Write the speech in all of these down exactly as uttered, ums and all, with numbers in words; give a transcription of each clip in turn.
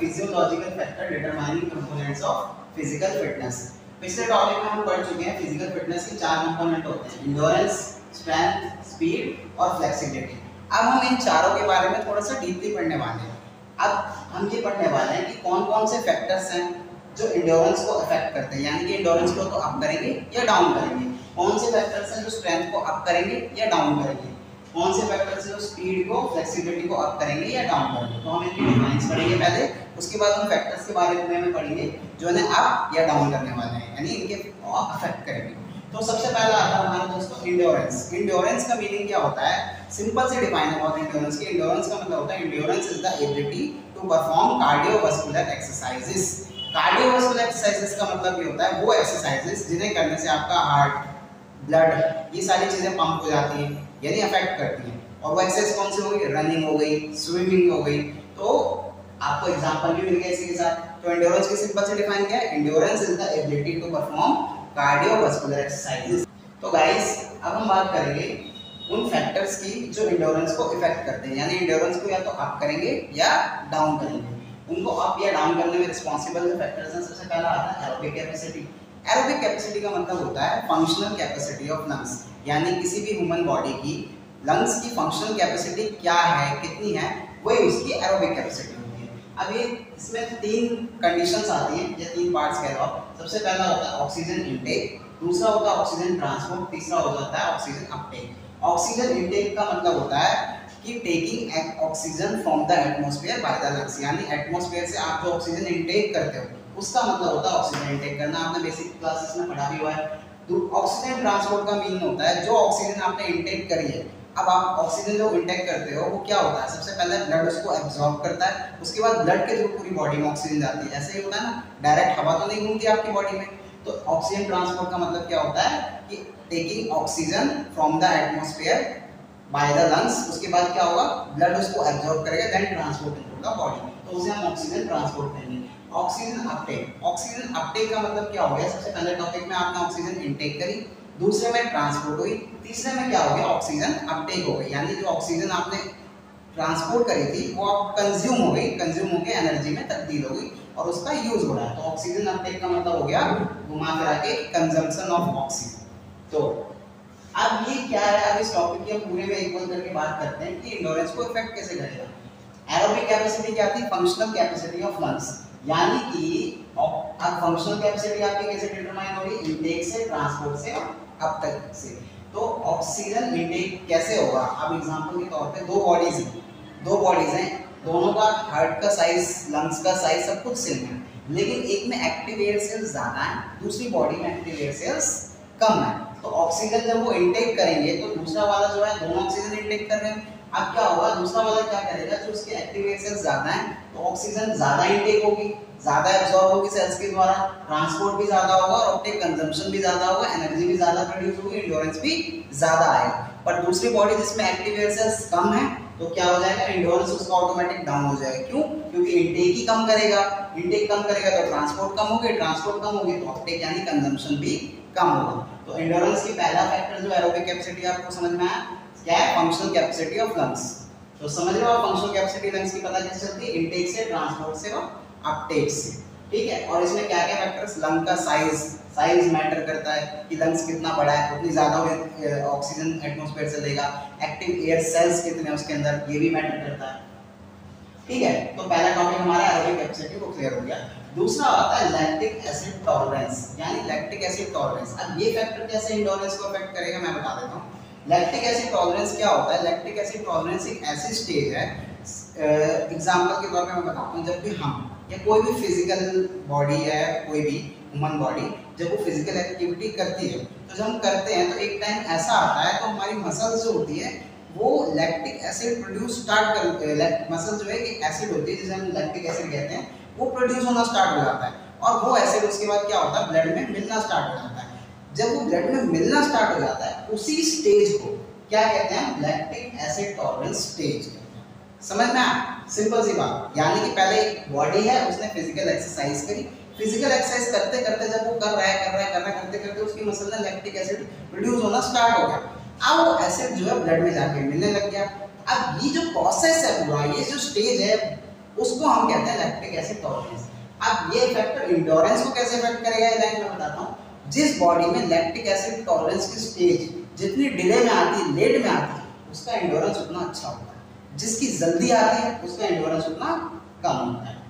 Physiological factor determining components of physical fitness. पिछले topic में हम पढ़ चुके हैं फिजिकल फिटनेस के चार कंपोनेंट होते हैं, इंड्योरेंस, स्ट्रेंथ, स्पीड और फ्लेक्सिबिलिटी। अब हम इन चारों के बारे में थोड़ा सा डीपली पढ़ने वाले हैं। अब हम ये पढ़ने वाले हैं कि कौन कौन से फैक्टर्स हैं जो इंड्योरेंस को अफेक्ट करते हैं, यानी कि इंड्योरेंस को तो अप करेंगे या डाउन करेंगे। कौन से फैक्टर्स हैं जो स्ट्रेंथ को अप करेंगे या डाउन करेंगे। कौन से फैक्टर्स हैं जो स्पीड को, फ्लेक्सिबिलिटी को अप करेंगे या डाउन करेंगे। तो हम इनकी डिफाइंस पढ़ेंगे पहले, उसके बाद हम फैक्टर्स के बारे में पढ़ेंगे जो इन्हें अप या डाउन करने वाले हैं, यानी इनके अफेक्ट करेंगे। तो सबसे पहला आता है हमारे दोस्तों इंड्योरेंस। इंड्योरेंस का मीनिंग क्या होता है, सिंपल से डिफाइन है बहुत इंड्योरेंस की। इंड्योरेंस का मतलब होता है endurance is the ability to perform cardiovascular exercises. Cardiovascular exercises का मतलब ये होता है वो एक्सरसाइजेस जिन्हें करने से आपका हार्ट, ब्लड, ये सारी चीजें पंप हो जाती हैं, यानी अफेक्ट करती हैं। और वो एक्सरसाइज कौन सी हो गई, रनिंग हो गई, स्विमिंग हो गई। तो आपको एग्जांपल भी मिल गया इसी के साथ। तो इंड्योरेंस की सिंपल से डिफाइन क्या है, endurance is the ability to perform cardiovascular exercises. तो गाइस अब हम बात करेंगे उन फैक्टर्स की जो इंड्योरेंस को इफेक्ट करते हैं, यानी इंड्योरेंस को या तो अप करेंगे या डाउन करेंगे। उनको अप या डाउन करने में रिस्पांसिबल जो फैक्टर्स हैं, सबसे पहला आता है एरोबिक कैपेसिटी। एरोबिक कैपेसिटी का मतलब होता है फंक्शनल कैपेसिटी ऑफ लंग्स, यानी किसी भी ह्यूमन बॉडी की लंग्स की फंक्शनल कैपेसिटी क्या है, कितनी है, वही उसकी एरोबिक कैपेसिटी होती है। अब ये इसमें तीन कंडीशंस आती हैं या तीन पार्ट्स कह लो। सबसे पहला होता है ऑक्सीजन इनटेक, दूसरा होता है ऑक्सीजन ट्रांसपोर्ट, तीसरा हो जाता है ऑक्सीजन अपटेक। ऑक्सीजन इनटेक का मतलब होता है कि taking oxygen from the atmosphere by the lungs, यानी एटमॉस्फेयर से आप जो ऑक्सीजन इनटेक करते हो उसका मतलब होता है ऑक्सीजन इनटेक करना। आपने बेसिक क्लासेस में पढ़ा भी हुआ है। तो ऑक्सीजन ट्रांसपोर्ट का मीनिंग होता है जो ऑक्सीजन आपने इनटेक करी है, अब आप ऑक्सीजन जो इनटेक करते हो वो क्या होता है, सबसे पहले ब्लड उसको एब्जॉर्ब करता है, उसके बाद ब्लड के थ्रू पूरी बॉडी में ऑक्सीजन जाती है। ऐसे ही होता है ना, डायरेक्ट हवा तो नहीं घूमती आपकी बॉडी में। तो ऑक्सीजन ट्रांसपोर्ट का मतलब क्या होता है कि taking oxygen from the atmosphere by the lungs, उसके बाद क्या होगा, ब्लड उसको एब्जॉर्ब करेगा, then transport into the body, तो उसे हम ऑक्सीजन ट्रांसपोर्ट कहेंगे। ऑक्सीजन अपटेक, ऑक्सीजन अपटेक का मतलब क्या हो गया, सबसे पहले टॉपिक में आपने ऑक्सीजन इनटेक करी, दूसरे में ट्रांसपोर्ट हुई, तीसरे में क्या हो गया, ऑक्सीजन अपटेक हो गई, यानी जो ऑक्सीजन आपने ट्रांसपोर्ट करी थी वो आप कंज्यूम हो गई, कंज्यूम होकर एनर्जी में तब्दील हो गई और उसका यूज हो रहा है। तो ऑक्सीजन अपटेक का मतलब हो गया घुमा फिरा के कंजम्पशन ऑफ ऑक्सीजन। तो अब ये क्या है, अब इस टॉपिक की हम पूरे में एक बार करके बात करते हैं कि इंड्योरेंस को इफेक्ट कैसे करेगा। एरोबिक कैपेसिटी क्या थी, फंक्शनल कैपेसिटी ऑफ लंग्स, यानी कि अब फंक्शनल कैपेसिटी आपकी कैसे डिटरमाइन होगी, इनटेक से, ट्रांसपोर्ट से और अब तक से। तो ऑक्सीजन इनटेक कैसे होगा, अब एग्जांपल के तौर पे दो बॉडीज हैं, दो बॉडीज हैं, दोनों का हार्ट का साइज, लंग्स का साइज सब कुछ सेम है, लेकिन एक में एक्टिव एयर सेल्स ज्यादा है, दूसरी बॉडी में एक्टिव एयर सेल्स कम है। तो ऑक्सीजन जब वो इनटेक करेंगे तो दूसरा वाला जो है, दोनों ऑक्सीजन इनटेक कर रहे हैं, अब क्या होगा, दूसरा वाला क्या करेगा, जो उसके एक्टिव एयर सेल्स ज्यादा है तो ऑक्सीजन ज्यादा इनटेक होगी, ज्यादा एब्जॉर्ब होगी सेल्स के द्वारा, ट्रांसपोर्ट भी ज्यादा होगा और ऑप्टिक कंजम्पशन भी ज्यादा होगा, एनर्जी भी ज्यादा प्रोड्यूस होगी, इंड्योरेंस भी ज्यादा आएगा। पर दूसरी बॉडी जिसमें एक्टिव एयर सेल्स कम है तो क्या हो जाएगा, इंड्योरेंस उसका ऑटोमेटिक डाउन हो जाएगा। क्यों, क्योंकि इनटेक ही कम करेगा, इनटेक कम करेगा तो ट्रांसपोर्ट कम होगी, ट्रांसपोर्ट कम होगी तो ऑप्टिक यानी कंजम्पशन भी कम होगा। तो इंड्योरेंस की पहला फैक्टर जो एरोबिक कैपेसिटी आपको समझ में आया, क्या है, फंक्शनल कैपेसिटी ऑफ लंग्स। तो समझ रहे हो आप, फंक्शनल कैपेसिटी लंग्स की पता कैसे चलती है, इनटेक से, ट्रांसपोर्ट से और अपटेक से, ठीक है। और इसमें क्या क्या फैक्टर्स, लंग का साइज, साइज मैटर करता है कि लंग्स कितना बड़ा है, उतनी ज्यादा ऑक्सीजन एटमॉस्फेयर से लेगा, एक्टिव एयर सेल्स कितने हैं उसके अंदर, ये भी मैटर करता है, ठीक है। तो पहला टॉपिक हमारा एरोबिक कैपेसिटी को क्लियर हो गया। दूसरा आता है लैक्टिक एसिड टॉलरेंस, यानी लैक्टिक एसिड टॉलरेंस। अब ये फैक्टर कैसे इंड्योरेंस को अफेक्ट करेगा मैं बता देता हूँ। लैक्टिक एसिड टॉलरेंस क्या होता है, लैक्टिक एसिड टॉलरेंस एक ऐसी स्टेज है, एग्जांपल के तौर पे मैं बताता हूँ, जब भी हम या कोई भी फिजिकल बॉडी है, कोई भी ह्यूमन बॉडी जब वो फिजिकल एक्टिविटी करती है, तो जब हम करते हैं तो एक टाइम ऐसा आता है तो हमारी मसल्स जो होती है वो लैक्टिक एसिड प्रोड्यूस स्टार्ट कर, मसल जो है कि एसिड होती है जिसे हम लैक्टिक एसिड कहते हैं, वो प्रोड्यूस होना स्टार्ट हो जाता है और वो एसिड उसके बाद क्या होता है, ब्लड में मिलना स्टार्ट हो जाता है। जब वो ब्लड में मिलना स्टार्ट हो जाता है उसी स्टेज को क्या कहते हैं, लैक्टिक एसिड टॉलरेंस स्टेज। समझ में आया, सिंपल सी बात, यानी कि पहले एक बॉडी है, उसने फिजिकल एक्सरसाइज करी, फिजिकल एक्सरसाइज करते करते जब वो कर रहा है कर रहा है कर रहा है करते करते उसकी मसल में लैक्टिक एसिड प्रोड्यूस होना स्टार्ट हो गया। अब वो एसिड जो है ब्लड में जाके मिलने लग गया। अब ये जो प्रोसेस है पूरा, ये जो स्टेज है उसको हम कहते हैं लैक्टिक एसिड टॉलरेंस। अब ये फैक्टर इंडोरेंस को कैसे इफेक्ट करेगा ये लाइन में बताता हूँ। जिस बॉडी में लैक्टिक एसिड टॉलरेंस की स्टेज जितनी डिले में आती है, लेट में आती है, उसका एंडोरेंस उतना अच्छा होता है। जिसकी जल्दी आती है उसका एंडोरेंस उतना कम होता है।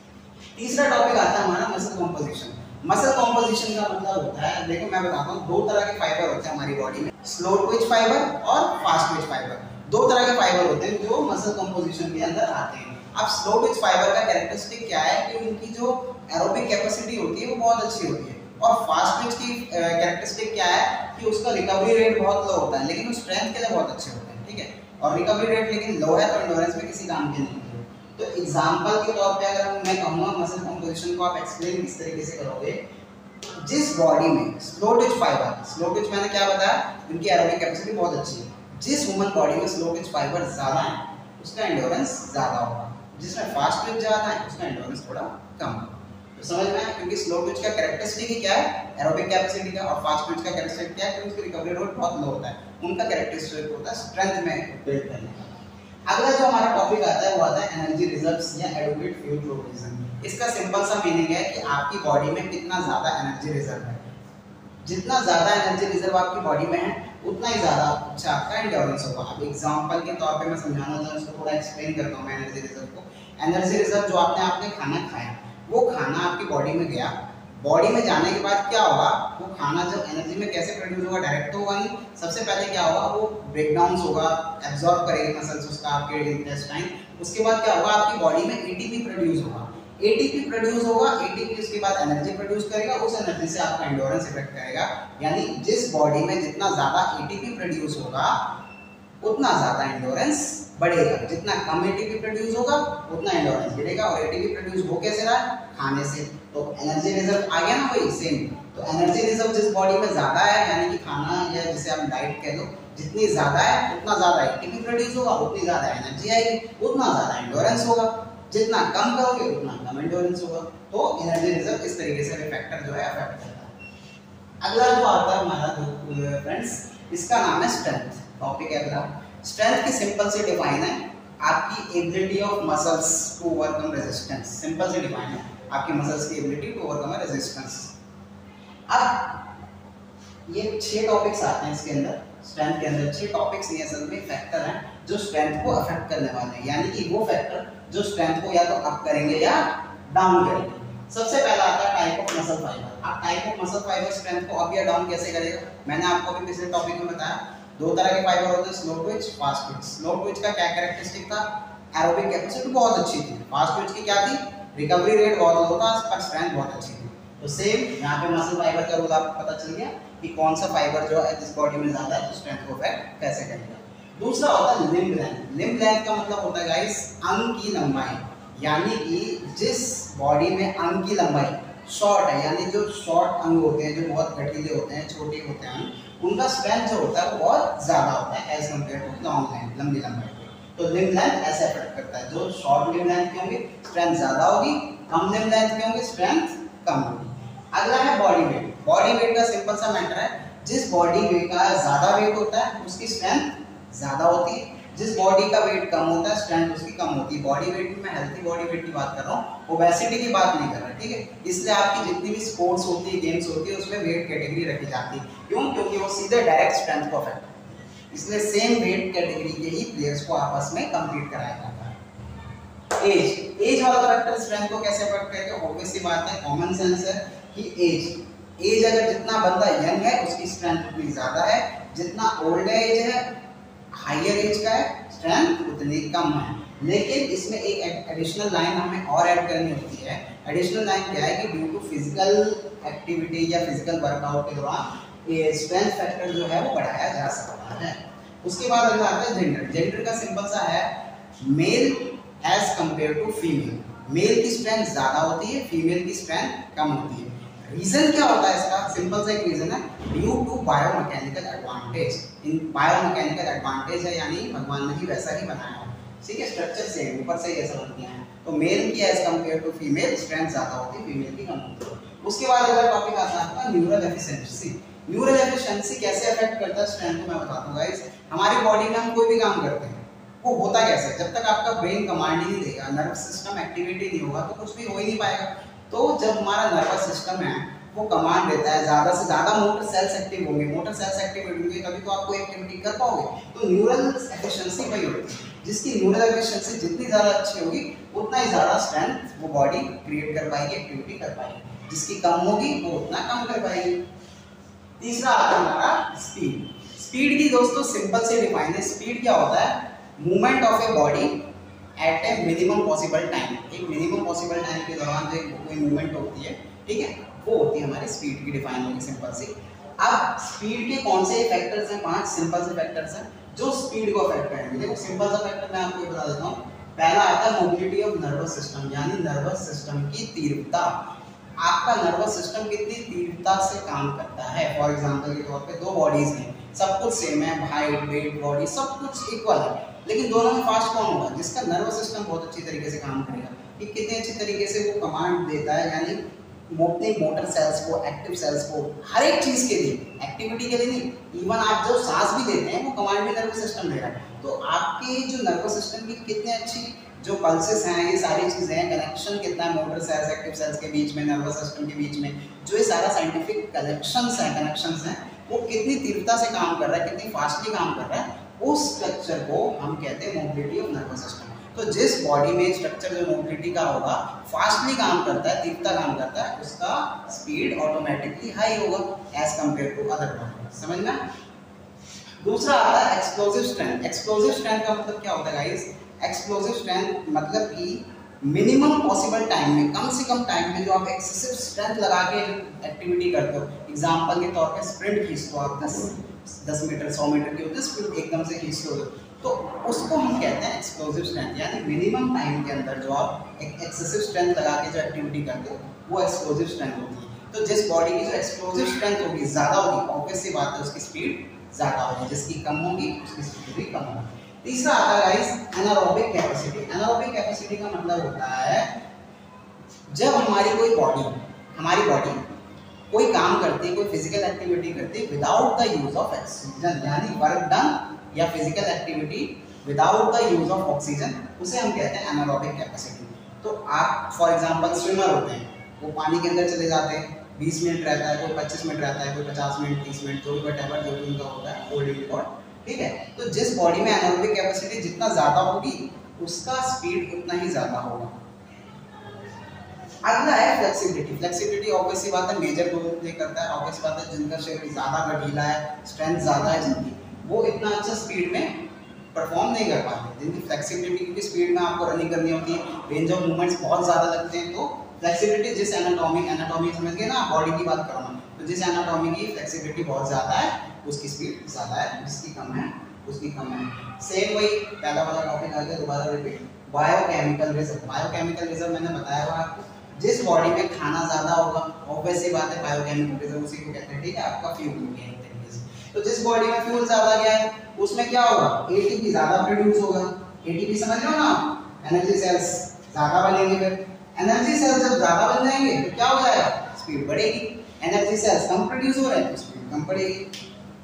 तीसरा टॉपिक आता है हमारा मसल कॉम्पोजिशन। मसल कॉम्पोजिशन का मतलब होता है, देखो मैं बताता हूँ, दो तरह के फाइबर होते हैं हमारी बॉडी में, स्लो ट्विच फाइबर और फास्ट ट्विच फाइबर। दो तरह के फाइबर होते हैं जो मसल कॉम्पोजिशन के अंदर आते हैं। अब स्लो ट्विच फाइबर का कैरेक्टरिस्टिक क्या है कि उनकी जो एरोबिक कैपेसिटी होती है वो बहुत अच्छी होती है, और फास्ट ट्विच की कैरेक्टरिस्टिक क्या है कि उसका रिकवरी रेट बहुत लो होता है, लेकिन वो स्ट्रेंथ के लिए बहुत अच्छे होते हैं, ठीक है। और रिकवरी रेट लेकिन लो है तो एंडोरेंस में किसी काम के नहीं होते। तो एग्जांपल के तौर पे अगर मैं कहूँगा मसल कॉम्पोजिशन को आप एक्सप्लेन किस तरीके से करोगे, जिस बॉडी में slow twitch fibre, slow twitch मैंने क्या बताया, उनकी एरोबिक कैपेसिटी बहुत अच्छी है, जिस ह्यूमन बॉडी में स्लो ट्विच फाइबर ज्यादा है उसका एंडोरेंस ज्यादा होगा, जिसमें फास्ट ट्विच ज्यादा है उसका एंडोरेंस थोड़ा कम होगा। तो समझ में आया, क्योंकि स्लो ट्विच का कैरेक्टरिस्टिक ही क्या है, एरोबिक कैपेसिटी का, और फास्ट ट्विच का कैरेक्टरिस्टिक क्या है कि उसकी रिकवरी रेट बहुत लो होता है। उनका कैरेक्टरिस्टिक होता है स्ट्रेंथ में बिल्ड करने का। अगला जो हमारा टॉपिक आता है वो आता है एनर्जी रिजर्व्स या एडिक्वेट फ्यूल प्रोविजन। इसका सिंपल सा मीनिंग है कि आपकी बॉडी में कितना ज्यादा एनर्जी रिजर्व है। जितना ज्यादा एनर्जी रिजर्व आपकी बॉडी में है उतना ही ज्यादा अच्छा आपका एंडोरेंस होगा। अब एग्जांपल के तौर पे मैं समझाना चाहूँ, उसको थोड़ा एक्सप्लेन करता हूँ मैं एनर्जी रिजर्व को। एनर्जी रिजर्व जो आपने आपने खाना खाया, वो खाना आपकी बॉडी में गया, बॉडी में जाने के बाद क्या होगा, वो खाना जब एनर्जी में कैसे प्रोड्यूस होगा, डायरेक्ट तो होगा नहीं, सबसे पहले क्या होगा, वो ब्रेक डाउन होगा, एब्जॉर्ब करेगी मसल्स उसका आपके इंटेस्टाइन। उसके बाद क्या होगा, आपकी बॉडी में एटीपी प्रोड्यूस होगा, एटीपी प्रोड्यूस होगा, एटीपी उसके बाद एनर्जी प्रोड्यूस करेगा, उस एनर्जी से आपका एंडोरेंस इफेक्ट करेगा। यानी जिस बॉडी में जितना ज्यादा एटीपी प्रोड्यूस होगा उतना ज्यादा एंडोरेंस बढ़ेगा, जितना कम एटीपी प्रोड्यूस होगा उतना एंडोरेंस गिरेगा। और एटीपी प्रोड्यूस हो कैसे रहा है, खाने से, तो एनर्जी रिजर्व आ गया ना वही सेम। तो एनर्जी रिजर्व जिस बॉडी में ज्यादा है, यानी कि खाना या जिसे आप डाइट कह दो, जितनी ज्यादा है उतना ज्यादा एटीपी प्रोड्यूस होगा, उतनी ज्यादा एनर्जी आएगी, उतना ज्यादा एंडोरेंस होगा। जितना कम करोगे उतना कम एंडोरेंस होगा। तो एनर्जी रिजर्व इस तरीके से फैक्टर जो है अफेक्ट करता है। अगला जो आता है हमारा फ्रेंड्स, इसका नाम है स्ट्रेंथ। टॉपिक है अगला, स्ट्रेंथ की सिंपल से डिफाइन है आपकी ability of muscles to overcome resistance. Simple से डिफाइन है आपकी मसल्स की एबिलिटी टू ओवरकम रेजिस्टेंस। अब ये छह टॉपिक्स आते हैं इसके अंदर, स्ट्रेंथ के अंदर छह टॉपिक्स नहीं, असल में फैक्टर हैं जो स्ट्रेंथ को अफेक्ट करने वाले हैं, यानी कि वो फैक्टर जो स्ट्रेंथ को या तो अप करेंगे या डाउन करेंगे। सबसे पहला आता है टाइप ऑफ मसल फाइबर। अब type of muscle fibre strength को अप या डाउन कैसे करेगा, मैंने आपको अभी पिछले टॉपिक में बताया, दो तरह के फाइबर होते हैं, slow twitch, fast twitch. Slow twitch का क्या कैरेक्टरिस्टिक था, एरोबिक कैपेसिटी बहुत अच्छी थी। फास्ट ट्विच की क्या थी, रिकवरी रेट बहुत लो था पर स्ट्रेंथ बहुत अच्छी थी। तो सेम यहाँ पे मसल फाइबर का रूल आपको पता चल गया कि कौन सा फाइबर जो है जिस बॉडी में ज्यादा है तो स्ट्रेंथ को अफेक्ट कैसे करेगा। दूसरा होता है लिम्ब लेंथ। लिम्ब लेंथ का मतलब होता है गाइस अंग की लंबाई, यानी कि जिस बॉडी में अंग की लंबाई शॉर्ट है, यानी जो शॉर्ट अंग होते हैं, जो बहुत गठीले होते हैं, छोटे होते हैं, उनका स्ट्रेंथ जो होता है वो बहुत ज्यादा होता है as compare to long length, लंबी लंबाई। तो लिम्ब लेंथ ऐसे अफेक्ट करता है, जो शॉर्ट लिम्ब लेंथ के होंगे स्ट्रेंथ ज्यादा होगी, कम लिम्ब लेंथ के होंगे स्ट्रेंथ कम होगी। अगला है बॉडी वेट। बॉडी वेट का सिंपल सा मैटर है, जिस बॉडी वेट का ज्यादा वेट होता है उसकी स्ट्रेंथ ज्यादा होती है, जिस बॉडी का वेट कम होता है स्ट्रेंथ उसकी कम होती है। बॉडी वेट में हेल्थी बॉडी वेट की बात कर रहा हूँ, ओबेसिटी की बात नहीं कर रहा, ठीक है। इसलिए आपकी जितनी भी स्पोर्ट्स होती है, गेम्स होती है, उसमें वेट कैटेगरी रखी जाती है। क्यों, क्योंकि वो सीधे डायरेक्ट स्ट्रेंथ को अफेक्ट करती है, इसलिए सेम वेट कैटेगरी के ही प्लेयर्स को आपस में कंपीट कराया जाता है। एज एज वाला फैक्टर स्ट्रेंथ को कैसे अफेक्ट करेगा, ऑब्वियस सी बात है, कॉमन सेंस है कि एज एज अगर जितना बंदा यंग है उसकी स्ट्रेंथ उतनी ज्यादा है, जितना ओल्ड एज है, हायर एज का है, स्ट्रेंथ उतनी कम है। लेकिन इसमें एक एडिशनल लाइन हमें और ऐड करनी होती है। एडिशनल लाइन क्या है कि ड्यू टू फिजिकल एक्टिविटी या फिजिकल वर्कआउट के दौरान ये स्ट्रेंथ फैक्टर जो है वो बढ़ाया जा सकता है। उसके बाद अगला आता है जेंडर। जेंडर का सिंपल सा है male as compare to female. Male की स्ट्रेंथ ज्यादा होती है, फीमेल की स्ट्रेंथ कम होती है। रीजन क्या होता है इसका, सिंपल सा एक रीजन है, ड्यू टू बायोमैकेनिकल एडवांटेज। इन बायोमैकेनिकल एडवांटेज है, यानी भगवान ने ही वैसा ही बनाया है, ठीक है, स्ट्रक्चर से ऊपर से ऐसा बन गया है। तो मेल की as compare to female strength ज्यादा होती है, फीमेल की कम होती है। उसके बाद अगला टॉपिक आता है आपका न्यूरल एफिशिएंसी। न्यूरल एफिशिएंसी कैसे अफेक्ट करता है स्ट्रेंथ को मैं बताता हूँ गाइस। हमारी बॉडी में हम कोई भी काम करते हैं, वो होता कैसे, जब तक आपका ब्रेन कमांड ही नहीं देगा, नर्वस सिस्टम एक्टिविटी नहीं होगा तो कुछ भी हो ही नहीं पाएगा। तो जब हमारा नर्वस सिस्टम है वो कमांड देता है, ज़्यादा से ज़्यादा मोटर सेल्स एक्टिव होंगे, मोटर सेल्स एक्टिव होंगे तभी तो आप कोई एक्टिविटी कर पाओगे। तो न्यूरल एफिशिएंसी वही होती है, जिसकी न्यूरल एफिशिएंसी जितनी ज़्यादा अच्छी होगी उतना ही ज़्यादा स्ट्रेंथ वो बॉडी क्रिएट कर पाएगी, एक्टिविटी कर पाएगी। जिसकी कम होगी वो उतना कम कर पाएगी। तीसरा आता है हमारा स्पीड। स्पीड की दोस्तों सिंपल से डिफाइन है। स्पीड क्या होता है, movement of a body at a minimum possible time. एक मिनिमम पॉसिबल टाइम के दौरान जो कोई मूवमेंट होती है, ठीक है, वो होती है हमारी स्पीड की डिफाइन होगी सिंपल सी। अब स्पीड के कौन से फैक्टर्स हैं, पांच सिंपल से फैक्टर्स हैं जो स्पीड को अफेक्ट करेंगे। देखो सिंपल सा फैक्टर मैं आपको बता देता हूँ। पहला आता है मोबिलिटी ऑफ नर्वस सिस्टम, यानी नर्वस सिस्टम की तीव्रता। आपका नर्वस सिस्टम कितनी तीव्रता से काम करता है। फॉर एग्जांपल के तौर पे दो बॉडीज हैं, सब कुछ सेम है, हाइट वेट बॉडी सब कुछ इक्वल है, लेकिन दोनों में फास्ट कौन होगा, जिसका नर्वस सिस्टम बहुत अच्छी तरीके से काम करेगा। कि कितने अच्छी तरीके से वो कमांड देता है, यानी अपने मोटर सेल्स को, एक्टिव सेल्स को, हर एक चीज के लिए, एक्टिविटी के लिए नहीं, इवन आप जो सांस भी लेते हैं वो कमांड भी नर्वस सिस्टम दे रहा है। तो आपके जो नर्वस सिस्टम की कितने अच्छी जो पल्सेस हैं, ये सारी चीजें हैं, कनेक्शन कितना है मोटर सेल्स एक्टिव सेल्स के बीच में, नर्वस सिस्टम के बीच में, जो ये सारा साइंटिफिक कनेक्शंस हैं कनेक्शंस हैं वो कितनी तीव्रता से काम कर रहा है, कितनी फास्टली काम कर रहा है, उस स्ट्रक्चर को हम कहते हैं मोबिलिटी ऑफ नर्वस सिस्टम। तो जिस बॉडी में स्ट्रक्चर जो मोबिलिटी का होगा, फास्टली काम करता है, तीव्रता काम करता है, उसका स्पीड ऑटोमेटिकली हाई होगा as compare to other body. समझ में? दूसरा आता है एक्सप्लोसिव स्ट्रेंथ। एक्सप्लोसिव स्ट्रेंथ का मतलब क्या होता है गाइस? एक्सप्लोसिव स्ट्रेंथ मतलब कि मिनिमम पॉसिबल टाइम में, कम से कम टाइम में जो आप एक्सेसिव स्ट्रेंथ लगा के एक्टिविटी करते हो। एग्जांपल के तौर पे स्प्रिंट खींचते हो आप, दस मीटर सौ मीटर की होती है स्प्रिंट, एकदम से खींचते हो, तो उसको हम कहते हैं एक्सप्लोसिव स्ट्रेंथ। यानी मिनिमम टाइम के अंदर जो आप एक एक्सेसिव स्ट्रेंथ लगा के जो एक्टिविटी करते हो वो एक्सप्लोसिव स्ट्रेंथ होती है। तो जिस बॉडी की जो एक्सप्लोसिव स्ट्रेंथ होगी ज़्यादा होगी, ऑब्वियस सी बात है उसकी स्पीड ज़्यादा होगी, जिसकी कम होगी उसकी स्पीड भी कम होगी। तीसरा आता है guys anaerobic capacity. Anaerobic capacity का मतलब होता है जब हमारी कोई बॉडी हमारी बॉडी कोई काम करती है, कोई फिजिकल एक्टिविटी करती है without the use of oxygen, यानी वर्क डन या physical activity without the use of oxygen, उसे हम कहते हैं एनारोबिक कैपेसिटी। तो आप फॉर एग्जांपल स्विमर होते हैं, वो पानी के अंदर चले जाते हैं, बीस मिनट रहता है, कोई पच्चीस मिनट रहता है, कोई पचास मिनट, तीस मिनट, जो भी वटेवर जो भी उनका होता है होल्डिंग रिकॉर्ड, ठीक है। तो जिस बॉडी में एनारोबिक कैपेसिटी जितना ज़्यादा होगी उसका स्पीड उतना ही ज़्यादा होगा। अगला है फ्लेक्सिबिलिटी। फ्लेक्सिबिलिटी ऑब्वियस सी बात है मेजर रोल प्ले करता है। ऑब्वियस सी बात है जिनका शरीर ज़्यादा गठीला है, स्ट्रेंथ ज़्यादा है जिनकी, वो इतना अच्छा स्पीड में परफॉर्म नहीं कर पाते। जिनकी फ्लेक्सिबिलिटी, क्योंकि स्पीड में आपको रनिंग करनी होती है, रेंज ऑफ मूवमेंट्स बहुत ज़्यादा लगते हैं, तो फ्लेक्सिबिलिटी जिस एनाटॉमी एनाटॉमी समझ गए ना, बॉडी की बात कर रहा हूँ, तो जिस एनाटॉमी की फ्लेक्सिबिलिटी बहुत ज़्यादा है उसकी स्पीड ज़्यादा है, जिसकी कम है उसकी कम है। सेम वही पहला वाला टॉपिक आ गया, दोबारा repeat. Biochemical reserve. Biochemical reserve मैंने बताया हुआ आपको, जिस बॉडी में खाना ज़्यादा होगा, ऑब्वियस सी बात है बायोकेमिकल रिजर्व उसी को कहते हैं, ठीक है, आपका फ्यूल हो गया एक तरीके से। तो जिस बॉडी में फ्यूल ज़्यादा गया है उसमें क्या होगा, एटीपी ज़्यादा प्रोड्यूस होगा। एटीपी समझ रहे हो ना, एनर्जी सेल्स ज़्यादा बनेंगे, फिर एनर्जी सेल्स जब ज़्यादा बन जाएंगे तो क्या हो जाएगा, स्पीड बढ़ेगी। एनर्जी सेल्स कम प्रोड्यूस हो रहे हैं तो स्पीड कम बढ़ेगी।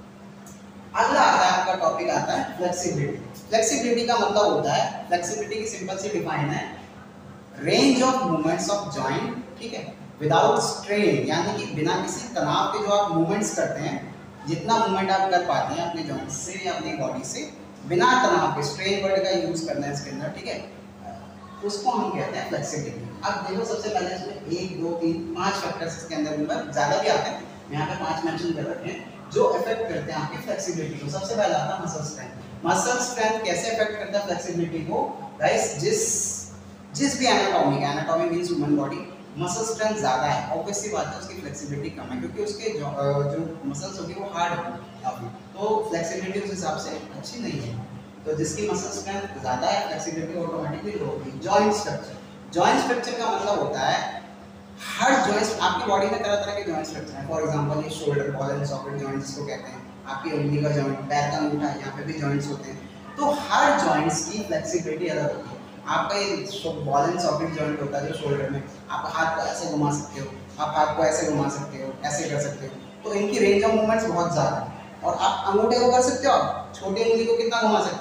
अगला आता है आपका टॉपिक आता है फ्लेक्सिबिलिटी। फ्लेक्सिबिलिटी का मतलब होता है, फ्लेक्सिबिलिटी की सिंपल सी डिफाइन है, range of movements of joint, ठीक है, विदाउट स्ट्रेन, यानी कि बिना किसी तनाव के जो आप मूवमेंट्स करते हैं, जितना मूवमेंट आप कर पाते हैं अपने जॉइंट से या अपनी बॉडी से बिना तनाव के, स्ट्रेन वर्ड का यूज करना है इसके अंदर, ठीक है, उसको हम कहते हैं फ्लेक्सिबिलिटी। अब देखो सबसे पहले इसमें एक दो तीन पांच फैक्टर्स इसके अंदर ऊपर ज़्यादा भी आते हैं, यहाँ पे पांच मेंशन कर रखे हैं जो इफेक्ट करते हैं आपकी फ्लेक्सिबिलिटी को। सबसे पहला आता है मसल स्ट्रेंथ। मसल स्ट्रेंथ कैसे इफेक्ट करता है फ्लेक्सिबिलिटी को गाइस? जिस जिस भी एनाटॉमी का, anatomy means human body, muscle strength ज़्यादा है, ऑब्वियस सी बात है उसकी फ्लेक्सिबिलिटी कम है, क्योंकि उसके जो, जो मसल्स होगी वो हार्ड होगी, तो फ्लेक्सिबिलिटी उस हिसाब से अच्छी नहीं है। तो जिसकी मसल स्ट्रेंथ ज़्यादा है फ्लेक्सिबिलिटी ऑटोमेटिकली लो होगी। Joint structure. जॉइंट स्ट्रक्चर का मतलब होता है हर जॉइंट, आपकी बॉडी में तरह तरह के जॉइंट स्ट्रक्चर हैं। फॉर एग्जांपल ये shoulder, ball and socket joint जिसको कहते हैं, आपकी उंगली का जॉइंट, पैर का अंगूठा, यहाँ पे भी जॉइंट्स होते हैं। तो हर जॉइंट्स की फ्लेक्सिबिलिटी अलग होती है। आपका ये बॉल एंड सॉकेट जॉइंट होता है जो शोल्डर में, आप हाथ को ऐसे घुमा सकते हो, आप हाथ को ऐसे घुमा सकते हो, ऐसे कर सकते हो, तो इनकी रेंज ऑफ मूवमेंट्स बहुत ज़्यादा है। और आप अंगूठे को कर सकते हो, आप छोटी उंगली को कितना घुमा सकते हो,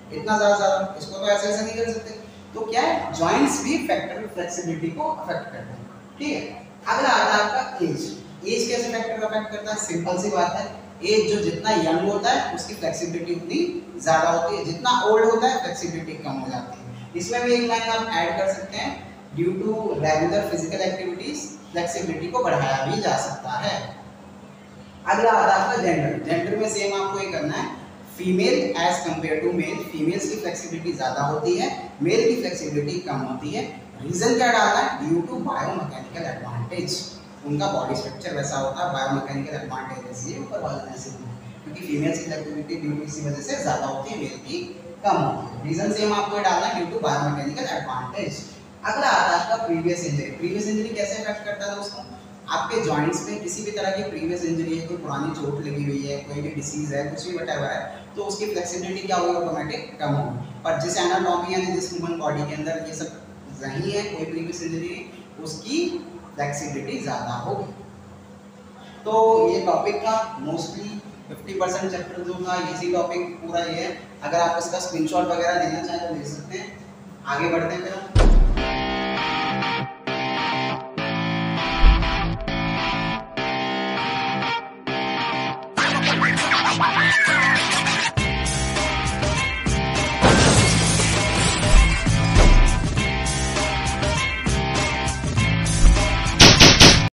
इतना ज़्यादा ज़्यादा, इसको तो ऐसे ऐसे नहीं कर सकते। तो क्या है, जॉइंट्स भी फैक्टर फ्लेक्सिबिलिटी को अफेक्ट करते हैं, ठीक है। अगला आता है आपका एज। एज कैसे फैक्टर अफेक्ट करता है? सिंपल सी बात है, एज जो जितना यंग होता है उसकी फ्लेक्सिबिलिटी उतनी ज़्यादा होती है, जितना ओल्ड होता है फ्लेक्सिबिलिटी कम हो जाती है। इसमें भी एक लाइन आप ऐड कर सकते हैं, due to regular physical activities flexibility को बढ़ाया भी जा सकता है। अगला आता है आपका जेंडर। जेंडर में सेम आपको ये करना है, female as compare to male, females की फ्लेक्सिबिलिटी ज़्यादा होती है, मेल की फ्लेक्सिबिलिटी कम होती है। रीज़न क्या डालना है? ड्यू टू बायोमैकेनिकल एडवांटेज, उनका बॉडी स्ट्रक्चर वैसा होता है, बायोमैकेनिकल एडवांटेज ये ऊपर वाला ऐसे, क्योंकि फीमेल्स की फ्लेक्सिबिलिटी ड्यू टू इसी वजह से ज़्यादा होती है, मेल की कम होती है। रीज़न सेम आपको डालना है, ड्यू टू बायोमैकेनिकल एडवांटेज। अगला आता है आपका प्रीवियस इंजरी। प्रीवियस इंजरी कैसे अफेक्ट करता है दोस्तों? आपके जॉइंट्स में किसी भी तरह की प्रीवियस इंजरी है, कोई पुरानी चोट लगी हुई है, कोई भी डिसीज है, कुछ भी व्हाटएवर है, तो उसकी फ्लेक्सिबिलिटी क्या होगी? ऑटोमेटिक कम होगी। पर जिस एनाटॉमी यानी जिस ह्यूमन बॉडी के अंदर ये सब नहीं है, कोई प्रीवियस इंजरी, उसकी फ्लेक्सिबिलिटी ज़्यादा होगी। तो ये टॉपिक था मोस्टली फिफ्टी परसेंट चैप्टर जो था, इसी टॉपिक पूरा ये है। अगर आप इसका स्क्रीनशॉट वगैरह लेना चाहें तो ले सकते हैं। आगे बढ़ते हैं फिर।